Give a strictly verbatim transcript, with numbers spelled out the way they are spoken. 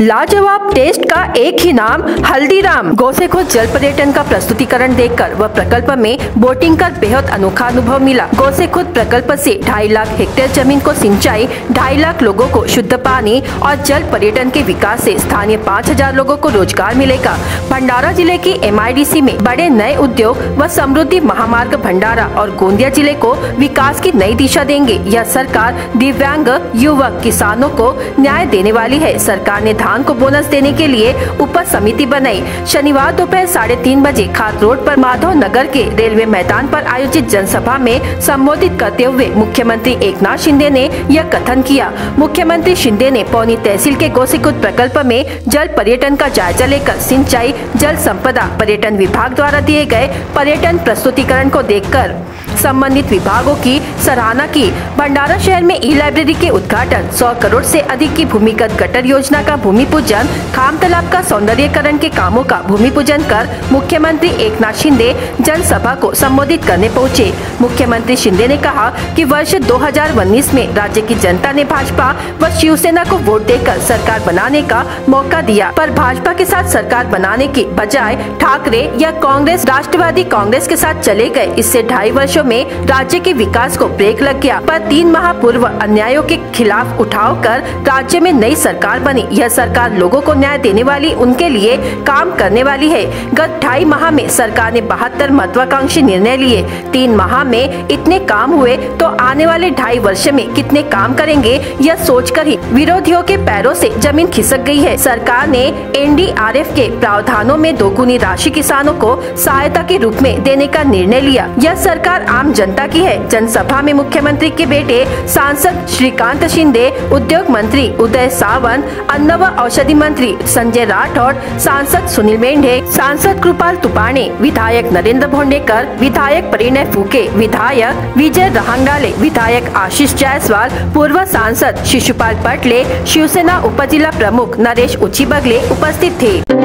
लाजवाब टेस्ट का एक ही नाम हल्दीराम। गोसेखुर्द जल पर्यटन का प्रस्तुतिकरण देखकर व प्रकल्प में बोटिंग कर बेहद अनोखा अनुभव मिला। गोसेखुर्द प्रकल्प से ढाई लाख हेक्टेयर जमीन को सिंचाई, ढाई लाख लोगों को शुद्ध पानी और जल पर्यटन के विकास से स्थानीय पाँच हजार लोगों को रोजगार मिलेगा। भंडारा जिले की एम आई डी सी में बड़े नए उद्योग व समृद्धि महामार्ग भंडारा और गोंदिया जिले को विकास की नई दिशा देंगे। यह सरकार दिव्यांग, युवक, किसानों को न्याय देने वाली है। सरकार ने धान को बोनस देने के लिए उप समिति बनाई। शनिवार दोपहर साढ़े तीन बजे खात रोड पर माधव नगर के रेलवे मैदान पर आयोजित जनसभा में संबोधित करते हुए मुख्यमंत्री एकनाथ शिंदे ने यह कथन किया। मुख्यमंत्री शिंदे ने पौनी तहसील के गोसेखुर्द प्रकल्प में जल पर्यटन का जायजा लेकर सिंचाई, जल संपदा, पर्यटन विभाग द्वारा दिए गए पर्यटन प्रस्तुतिकरण को देखकर संबंधित विभागों की सराहना की। भंडारा शहर में ई लाइब्रेरी के उद्घाटन, सौ करोड़ से अधिक की भूमिगत गटर योजना का भूमि पूजन, खाम तालाब का सौंदर्यीकरण के कामों का भूमि पूजन कर मुख्यमंत्री एकनाथ शिंदे जनसभा को संबोधित करने पहुंचे। मुख्यमंत्री शिंदे ने कहा कि वर्ष दो हजार उन्नीस में राज्य की जनता ने भाजपा व शिवसेना को वोट देकर सरकार बनाने का मौका दिया, पर भाजपा के साथ सरकार बनाने की बजाय ठाकरे या कांग्रेस, राष्ट्रवादी कांग्रेस के साथ चले गए। इससे ढाई वर्षों में राज्य के विकास को ब्रेक लग गया। पर तीन माह पूर्व अन्यायों के खिलाफ उठाव कर राज्य में नई सरकार बनी। यह सरकार लोगों को न्याय देने वाली, उनके लिए काम करने वाली है। गत ढाई माह में सरकार ने बहत्तर महत्वाकांक्षी निर्णय लिए। तीन माह में इतने काम हुए तो आने वाले ढाई वर्ष में कितने काम करेंगे, यह सोचकर ही विरोधियों के पैरों से जमीन खिसक गई है। सरकार ने एन डी आर एफ के प्रावधानों में दोगुनी राशि किसानों को सहायता के रूप में देने का निर्णय लिया। यह सरकार आम जनता की है। जनसभा में मुख्यमंत्री के बेटे सांसद श्रीकांत शिंदे, उद्योग मंत्री उदय सावंत, अन्न व औषधि मंत्री संजय राठौड़, सांसद सुनील मेंढे, सांसद कृपाल तुपाणे, विधायक नरेंद्र भोंडेकर, विधायक परिणय फूके, विधायक विजय रहांगडाले, विधायक आशीष जायसवाल, पूर्व सांसद शिशुपाल पटले, शिवसेना उप जिला प्रमुख नरेश उची बगले उपस्थित थे।